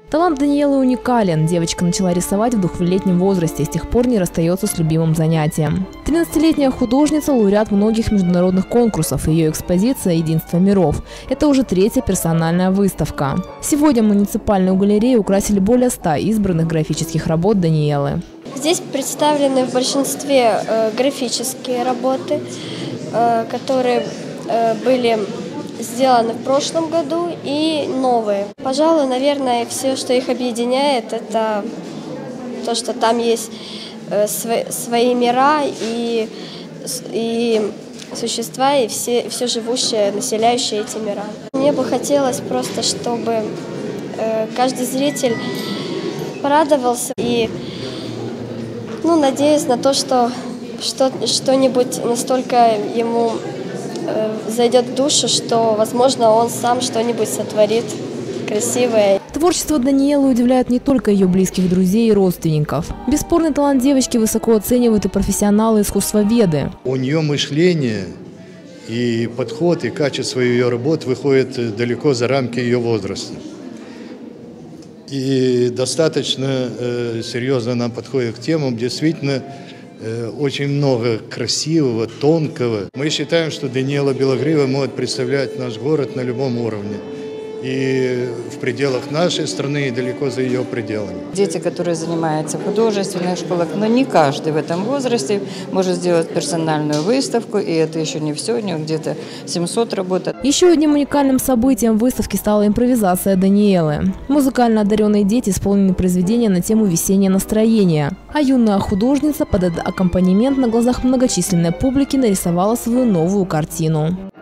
Талант Даниэлы уникален. Девочка начала рисовать в 2-летнем возрасте и с тех пор не расстается с любимым занятием. 13-летняя художница – лауреат многих международных конкурсов. Ее экспозиция «Единство миров» – это уже 3-я персональная выставка. Сегодня муниципальную галерею украсили более 100 избранных графических работ Даниэлы. Здесь представлены в большинстве графические работы, которые были сделаны в прошлом году, и новые. Пожалуй, наверное, все, что их объединяет, это то, что там есть свои мира и существа, и все живущие, населяющие эти мира. Мне бы хотелось просто, чтобы каждый зритель порадовался и надеясь на то, что что-нибудь настолько ему зайдет в душу, что, возможно, он сам что-нибудь сотворит красивое. Творчество Даниэлы удивляет не только ее близких друзей и родственников. Бесспорный талант девочки высоко оценивают и профессионалы-искусствоведы. У нее мышление и подход, и качество ее работ выходит далеко за рамки ее возраста. И достаточно серьезно она подходит к темам, действительно, очень много красивого, тонкого. Мы считаем, что Даниэла Белогрива может представлять наш город на любом уровне. И в пределах нашей страны, и далеко за ее пределами. Дети, которые занимаются в художественных школах, но не каждый в этом возрасте может сделать персональную выставку, и это еще не все, у него где-то 700 работ. Еще одним уникальным событием выставки стала импровизация Даниэлы. Музыкально одаренные дети исполнили произведения на тему «Весеннее настроение», а юная художница под аккомпанемент на глазах многочисленной публики нарисовала свою новую картину.